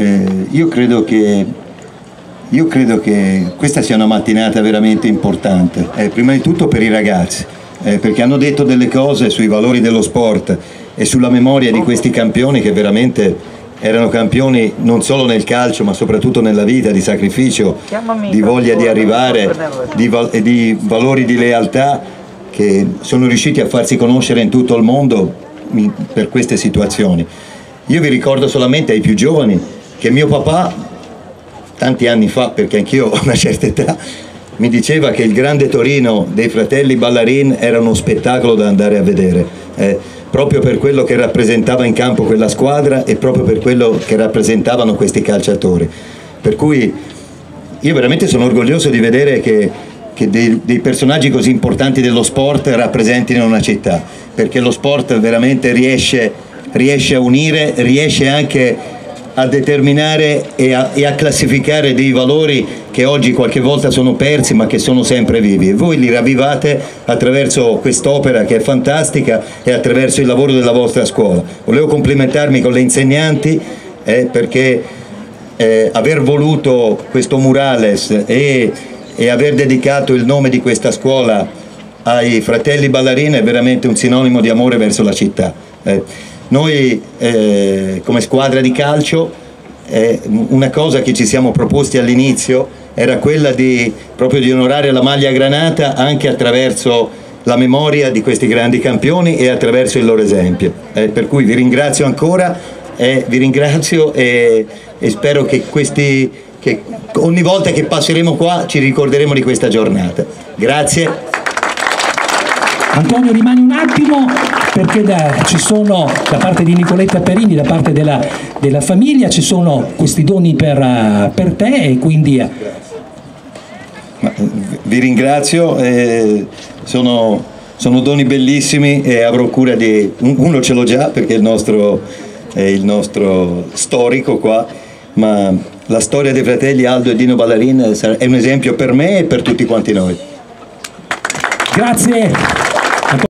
io credo che questa sia una mattinata veramente importante, prima di tutto per i ragazzi, perché hanno detto delle cose sui valori dello sport e sulla memoria di questi campioni che veramente erano campioni non solo nel calcio ma soprattutto nella vita, di sacrificio, di voglia di arrivare, di valori di lealtà, che sono riusciti a farsi conoscere in tutto il mondo per queste situazioni. Io vi ricordo solamente ai più giovani che mio papà, tanti anni fa, perché anch'io ho una certa età, mi diceva che il Grande Torino dei fratelli Ballarin era uno spettacolo da andare a vedere, proprio per quello che rappresentava in campo quella squadra e proprio per quello che rappresentavano questi calciatori. Per cui io veramente sono orgoglioso di vedere che dei personaggi così importanti dello sport rappresentino una città, perché lo sport veramente riesce a unire, riesce anche a determinare e a classificare dei valori che oggi qualche volta sono persi ma che sono sempre vivi, e voi li ravvivate attraverso quest'opera che è fantastica e attraverso il lavoro della vostra scuola. Volevo complimentarmi con le insegnanti perché aver voluto questo murales e aver dedicato il nome di questa scuola ai fratelli Ballarin è veramente un sinonimo di amore verso la città. Noi come squadra di calcio una cosa che ci siamo proposti all'inizio era quella proprio di onorare la maglia granata anche attraverso la memoria di questi grandi campioni e attraverso il loro esempio. Per cui vi ringrazio ancora, vi ringrazio e spero che ogni volta che passeremo qua ci ricorderemo di questa giornata. Grazie. Antonio, rimani un attimo perché ci sono da parte di Nicoletta Perini, da parte della famiglia, ci sono questi doni per te e quindi... Vi ringrazio, sono doni bellissimi e avrò cura di... Uno ce l'ho già perché è il nostro storico qua, ma la storia dei fratelli Aldo e Dino Ballarin è un esempio per me e per tutti quanti noi. Grazie.